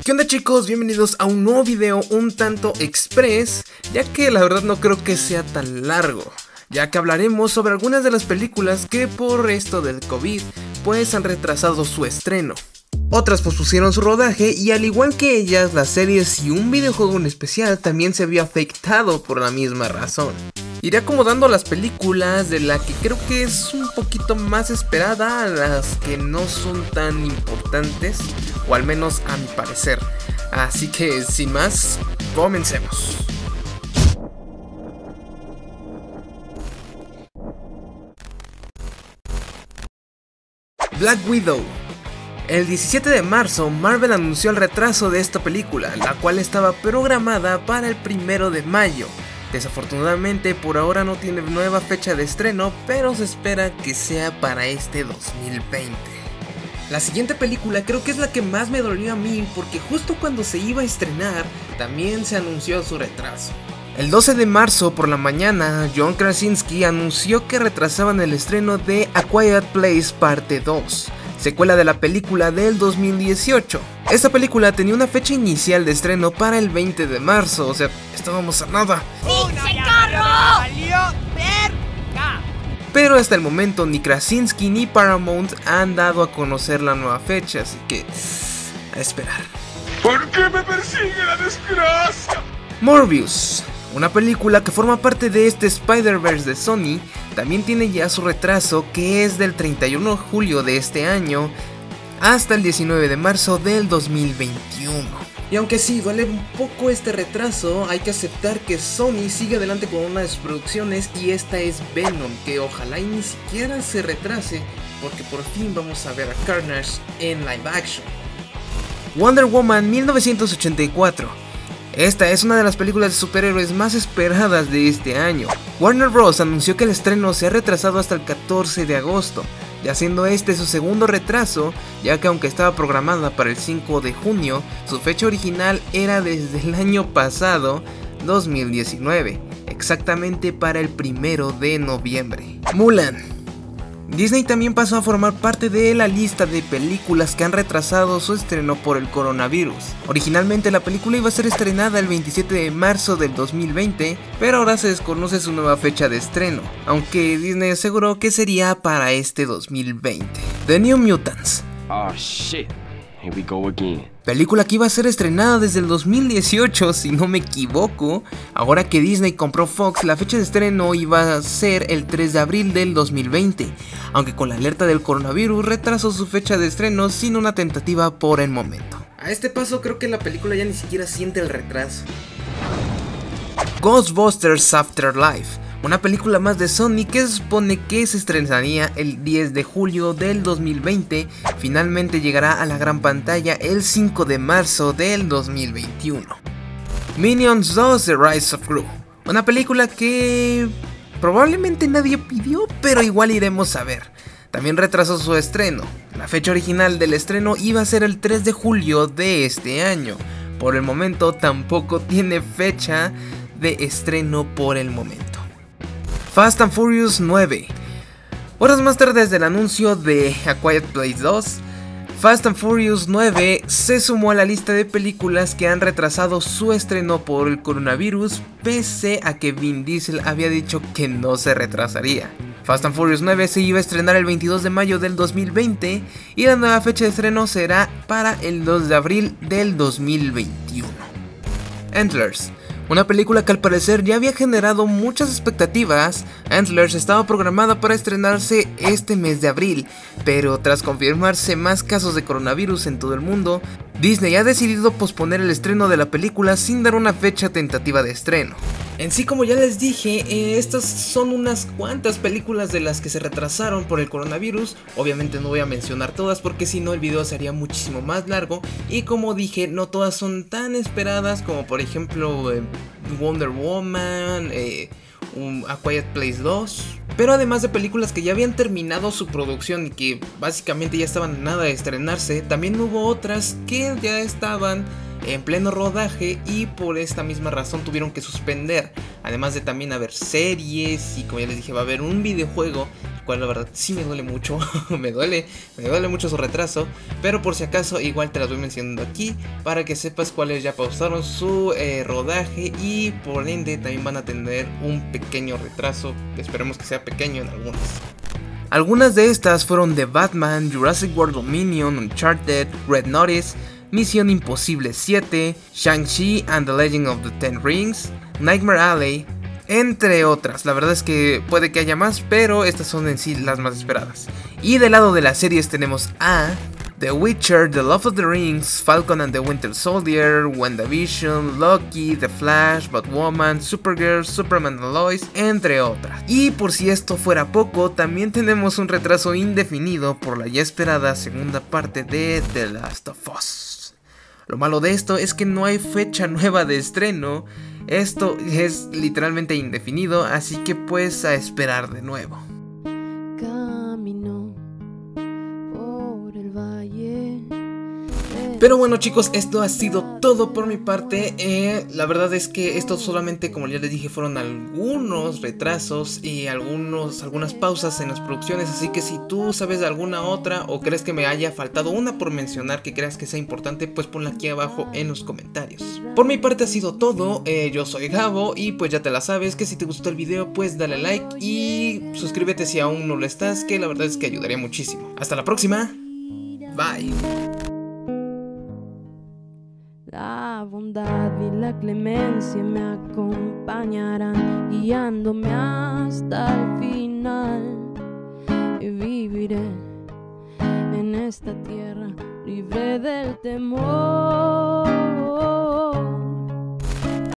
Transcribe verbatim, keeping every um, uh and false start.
¿Qué onda, chicos? Bienvenidos a un nuevo video un tanto express, ya que la verdad no creo que sea tan largo, ya que hablaremos sobre algunas de las películas que por esto del COVID pues han retrasado su estreno. Otras pospusieron su rodaje y al igual que ellas, las series y un videojuego en especial también se vio afectado por la misma razón. Iré acomodando las películas de la que creo que es un poquito más esperada a las que no son tan importantes, o al menos a mi parecer. Así que sin más, comencemos. Black Widow. El diecisiete de marzo, Marvel anunció el retraso de esta película, la cual estaba programada para el primero de mayo. Desafortunadamente por ahora no tiene nueva fecha de estreno, pero se espera que sea para este dos mil veinte. La siguiente película creo que es la que más me dolió a mí, porque justo cuando se iba a estrenar, también se anunció su retraso. El doce de marzo por la mañana, John Krasinski anunció que retrasaban el estreno de A Quiet Place Parte dos, secuela de la película del dos mil dieciocho. Esta película tenía una fecha inicial de estreno para el veinte de marzo, o sea, estábamos a nada. ¡Pinche carro! Pero hasta el momento ni Krasinski ni Paramount han dado a conocer la nueva fecha, así que a esperar. ¿Por qué me persigue la desgracia? Morbius, una película que forma parte de este Spider-Verse de Sony, también tiene ya su retraso, que es del treinta y uno de julio de este año hasta el diecinueve de marzo del dos mil veintiuno. Y aunque sí duele un poco este retraso, hay que aceptar que Sony sigue adelante con una de sus producciones, y esta es Venom, que ojalá y ni siquiera se retrase, porque por fin vamos a ver a Carnage en live action. Wonder Woman mil novecientos ochenta y cuatro. Esta es una de las películas de superhéroes más esperadas de este año. Warner Bros. Anunció que el estreno se ha retrasado hasta el catorce de agosto, ya siendo este su segundo retraso, ya que aunque estaba programada para el cinco de junio, su fecha original era desde el año pasado, dos mil diecinueve, exactamente para el primero de noviembre. Mulan. Disney también pasó a formar parte de la lista de películas que han retrasado su estreno por el coronavirus. Originalmente la película iba a ser estrenada el veintisiete de marzo del dos mil veinte, pero ahora se desconoce su nueva fecha de estreno, aunque Disney aseguró que sería para este dos mil veinte. The New Mutants. Oh shit, here we go again. Película que iba a ser estrenada desde el dos mil dieciocho, si no me equivoco. Ahora que Disney compró Fox, la fecha de estreno iba a ser el tres de abril del dos mil veinte, aunque con la alerta del coronavirus retrasó su fecha de estreno sin una tentativa por el momento. A este paso creo que la película ya ni siquiera siente el retraso. Ghostbusters Afterlife, una película más de Sony que se supone que se estrenaría el diez de julio del dos mil veinte, finalmente llegará a la gran pantalla el cinco de marzo del dos mil veintiuno. Minions dos The Rise of Gru, una película que probablemente nadie pidió, pero igual iremos a ver. También retrasó su estreno. La fecha original del estreno iba a ser el tres de julio de este año. Por el momento tampoco tiene fecha de estreno por el momento. Fast and Furious nueve. Horas más tarde del anuncio de A Quiet Place dos, Fast and Furious nueve se sumó a la lista de películas que han retrasado su estreno por el coronavirus, pese a que Vin Diesel había dicho que no se retrasaría. Fast and Furious nueve se iba a estrenar el veintidós de mayo del dos mil veinte y la nueva fecha de estreno será para el dos de abril del dos mil veintiuno. Antlers. Una película que al parecer ya había generado muchas expectativas. Antlers estaba programada para estrenarse este mes de abril, pero tras confirmarse más casos de coronavirus en todo el mundo, Disney ha decidido posponer el estreno de la película sin dar una fecha tentativa de estreno. En sí, como ya les dije, eh, estas son unas cuantas películas de las que se retrasaron por el coronavirus. Obviamente no voy a mencionar todas porque si no el video sería muchísimo más largo. Y como dije, no todas son tan esperadas como por ejemplo eh, Wonder Woman, eh, um, A Quiet Place dos. Pero además de películas que ya habían terminado su producción y que básicamente ya estaban a nada de estrenarse, también hubo otras que ya estaban en pleno rodaje y por esta misma razón tuvieron que suspender. Además de también haber series y, como ya les dije, va a haber un videojuego cual la verdad sí me duele mucho, me duele, me duele mucho su retraso, pero por si acaso igual te las voy mencionando aquí para que sepas cuáles ya pausaron su eh, rodaje y por ende también van a tener un pequeño retraso, esperemos que sea pequeño en algunas. Algunas de estas fueron The Batman, Jurassic World Dominion, Uncharted, Red Notice, Misión Imposible siete, Shang-Chi and the Legend of the Ten Rings, Nightmare Alley, entre otras. La verdad es que puede que haya más, pero estas son en sí las más esperadas. Y del lado de las series tenemos a The Witcher, The Lord of the Rings, Falcon and the Winter Soldier, WandaVision, Loki, The Flash, Batwoman, Supergirl, Superman and Lois, entre otras. Y por si esto fuera poco, también tenemos un retraso indefinido por la ya esperada segunda parte de The Last of Us. Lo malo de esto es que no hay fecha nueva de estreno, esto es literalmente indefinido, así que pues a esperar de nuevo. Pero bueno chicos, esto ha sido todo por mi parte. eh, La verdad es que esto solamente, como ya les dije, fueron algunos retrasos y algunos, algunas pausas en las producciones. Así que si tú sabes de alguna otra o crees que me haya faltado una por mencionar que creas que sea importante, pues ponla aquí abajo en los comentarios. Por mi parte ha sido todo, eh, yo soy Gabo y pues ya te la sabes, que si te gustó el video pues dale like y suscríbete si aún no lo estás, que la verdad es que ayudaría muchísimo. Hasta la próxima, bye. La bondad y la clemencia me acompañarán, guiándome hasta el final. Y viviré en esta tierra libre del temor.